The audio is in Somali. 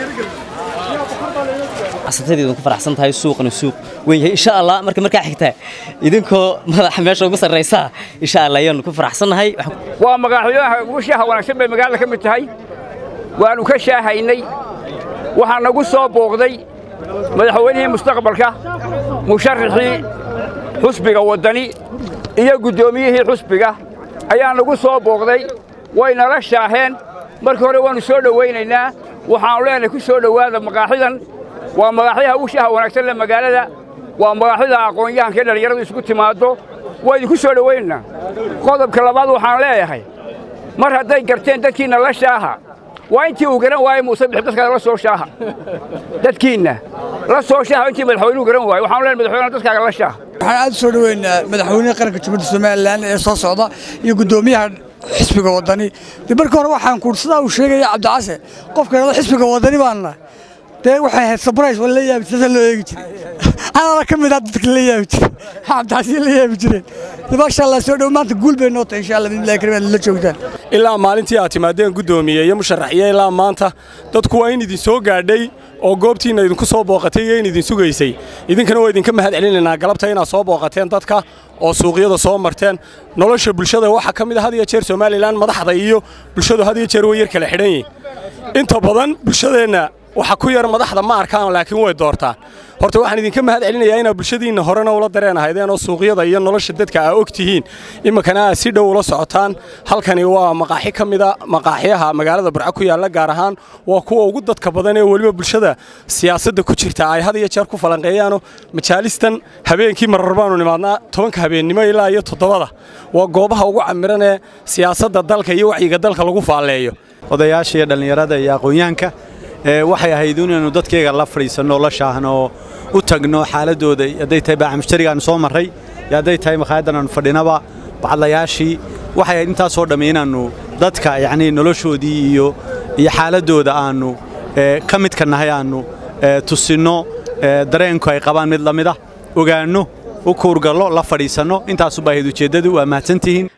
asatadii ku faraxsan tahay suuqna suuq weyn insha Allah marka xigta idinkoo madax meesha ugu sareysa insha Allah ayaan ku faraxsanahay waa magaxyaha ugu shaaha wanaagsan bay magaalada ka mid tahay waanu ka shaahaynay waxaan nagu soo booqday madaxweynihii mustaqbalka musharrixii xusbiga wadani iyo gudoomiyihii xusbiga ayaa nagu soo booqday wayna la shaaheen markii hore waanu soo dhaweynaynaa waxaan leenahay ku soo dhawaada maqaaxidan waa magaxyaha ugu shaaha wanaagsan ee magaalada waa magaxyada aqoon-yahanka dhalinyaradu isku timaado way ku soo dhaweynaa qodobka labaad waxaan leeyahay mar hadday garteen dadkiina la shaaha waa intii uu garan waayay Muuse bixib dadka la soo shaaha dadkiina la soo shaaha intii madaxweynuhu garan waayay waxaan leenahay madaxweynaha dadka la shaaha waxaan aad soo dhaweynaa madaxweynaha qaranka Jamhuuriyadda Soomaaliland ee soo socda iyo gudoomiyaha xisbiga wadani markii hore waxaan kuursadaa uu sheegay Cabdi qofka xisbiga wadani baana waxay ahayd surprise wala yaab sida loo eegi jiray ana ka mid ah dadka la yaab jiray Cabdi la yaab jiray masha Allah soo dhaw maanta guul bay noqotay insha Allah billahi kareem la joogtaan ilaa maalintii aad timaadeen gudoomiye iyo musharaxiye ilaa maanta dadku waa in idin soo gaadhay oo goobtiina idinku soo booqatay iyo in idin sugaysay idinkana waa idinka mahad celinaynaa galabta inaad soo booqateen dadka oo suuqyada soo marteen nolosha bulshada waxa ka mid ah had iyo jeer Soomaaliland madaxda iyo bulshadu had iyo jeer way yar kala xidhan yihiin inta badan bulshadeena waxa ku yar madaxda ma arkaan laakiin way doortaan horta waxaan idinka mahad celinayaa inaad bulshadiina horena ula dareenahaydeen oo suuqyada iyo nolosha dadka ay ogtihiin imakana si dhow ula socotaan halkani waa maqaaxi kamida maqaaxiyaha magaalada Burco ku yaala gaar ahaan waa kuwa ugu dadka badan ee waliba bulshada siyaasadda ku jirta ay had iyo jeer ku falanqeeyaan majaalistan habeenkii mararbaanu nimaadnaa 10 habeennimo ilaa iyo 7 waa goobaha ugu camiran ee siyaasadda dalka iyo wacyiga dalka lagu faaleeyo odayaasha iyo dhalinyarada iyo aqoon-yahanka waxay ahayd inaynu dadkayga la fariisano la shaahno u tagno xaaladooda haday tahay baa mushtarigan soo maray haday tahay maqaayadan aan fadhinaba bacdayaashii waxay intaas oo dhameeynaanu dadka yaani noloshoodii iyo xaaladooda aanu ka mid ka nahay aanu tusino dareenku ay qabaan mid lamida ogaano u kuurgalo la fariisano intaas u baahidu jeedadu waa mahadsantihiin